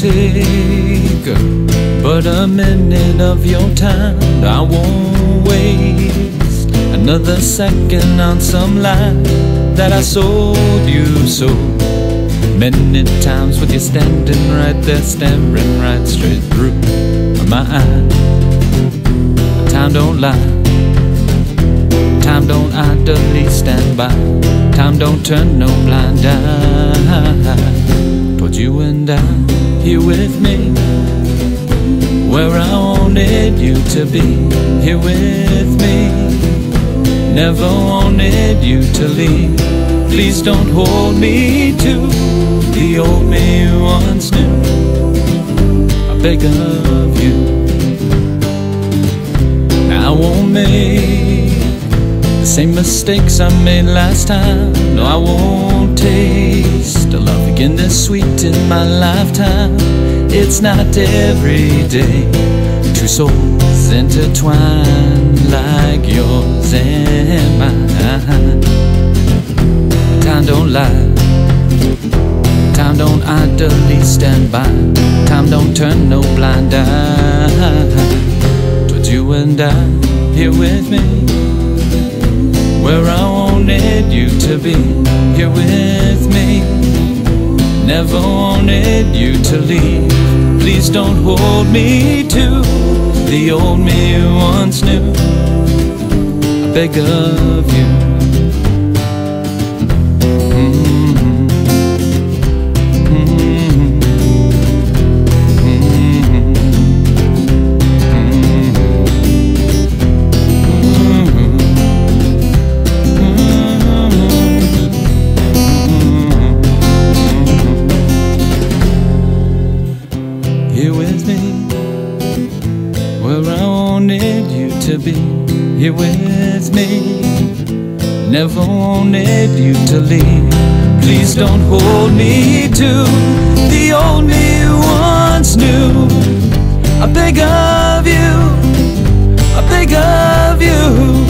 take but a minute of your time. I won't waste another second on some lie that I sold you so many times, with you standing right there, staring right straight through my eyes. Time don't lie, time don't idly stand by, time don't turn no blind eye towards you and I, here with me, where I wanted you to be, here with me. Never wanted you to leave. Please don't hold me to the old me you once knew. I beg of you. Now I won't make the same mistakes I made last time. No, I won't taste a love again this sweet in my lifetime. It's not every day two souls intertwine like yours and mine. Time don't lie, time don't idly stand by, time don't turn no blind eye towards you and I, here with me, where I wanted you to be, here with me. Never wanted you to leave. Please don't hold me to the old me you once knew. I beg of you. Here with me, where I wanted you to be, here with me. Never wanted you to leave. Please don't hold me to the old me you once knew. I beg of you, I beg of you.